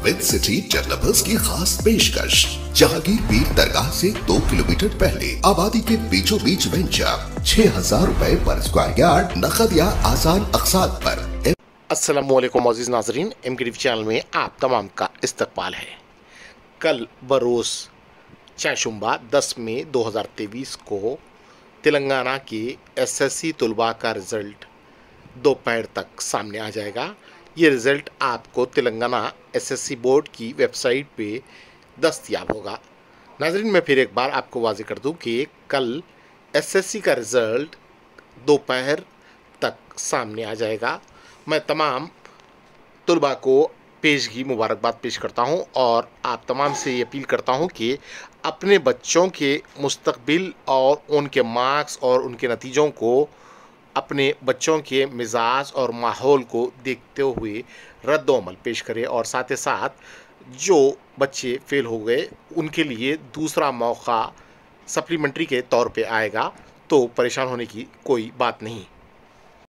Mid city developers की खास पेशकश। जहांगीर पीर दरगाह से 2 किलोमीटर पहले आबादी के बीचों बीच वेंचर 6,000 रुपए पर स्क्वायर यार्ड, नकद या आसान अक़सात पर। अस्सलामुअलैकुम अज़ीज़ नाज़रीन, MK TV चैनल में आप तमाम का इस्तकबाल है। कल बरोज़ चाशुम्बा 10 मई 2023 को तेलंगाना के SSC तलबा का रिज़ल्ट दोपहर तक सामने आ जाएगा। ये रिज़ल्ट आपको तेलंगाना SSC बोर्ड की वेबसाइट पे दस्तयाब होगा। नाज़रीन, मैं फिर एक बार आपको वाज़ेह कर दूं कि कल SSC का रिज़ल्ट दोपहर तक सामने आ जाएगा। मैं तमाम तलबा को पेशगी मुबारकबाद पेश करता हूं और आप तमाम से ये अपील करता हूं कि अपने बच्चों के मुस्तकबिल और उनके मार्क्स और उनके नतीजों को अपने बच्चों के मिजाज और माहौल को देखते हुए रद्द-ओ-अमल पेश करें और साथ ही साथ जो बच्चे फेल हो गए उनके लिए दूसरा मौका सप्लीमेंट्री के तौर पे आएगा, तो परेशान होने की कोई बात नहीं।